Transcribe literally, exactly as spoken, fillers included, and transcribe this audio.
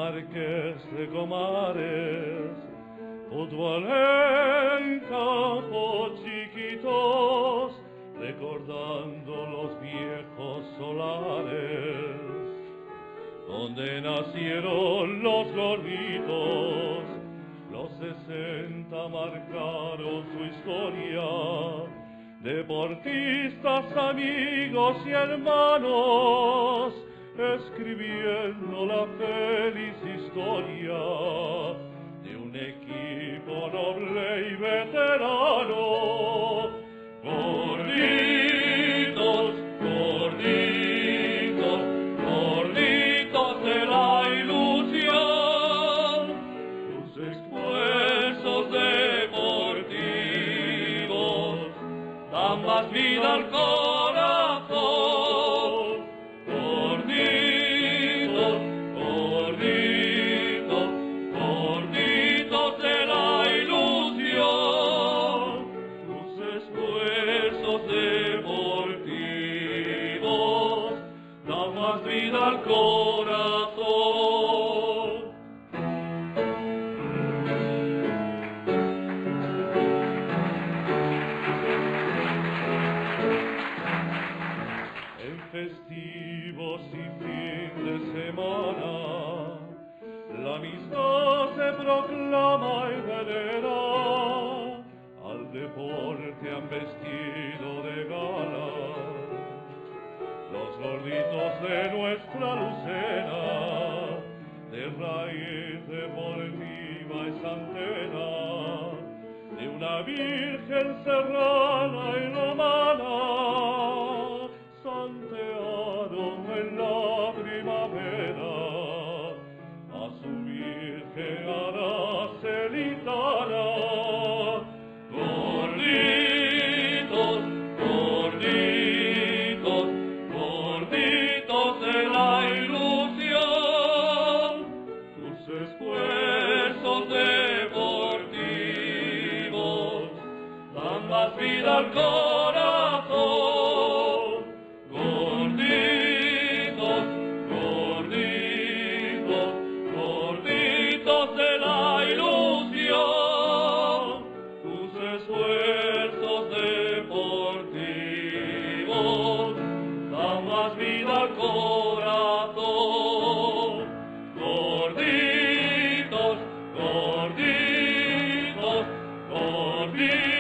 Marqués de Comares, fútbol en campos chiquitos, recordando los viejos solares, donde nacieron los gorditos. Los sesenta marcaron su historia, deportistas, amigos y hermanos, escribiendo la feliz historia de un equipo noble y veterano. Gorditos, gorditos, gorditos de la ilusión, sus esfuerzos deportivos dan más vida al corazón. Gorditos, gorditos, gorditos de la ilusión, sus esfuerzos deportivos dan más vida al corazón. En festivos y fin de semana, la amistad se proclama y venera. Al deporte han vestido de gala los gorditos de nuestra Lucena, de raíz deportiva y santena, de una virgen serrana y romana. Santearon en la primavera a su virgen aracelitana. Gorditos, gorditos, gorditos de la ilusión, tus esfuerzos deportivos dan más vida al corazón. Gorditos, gorditos, gorditos de la ilusión, tus esfuerzos deportivos dan más vida al corazón. Gorditos, gorditos, gorditos.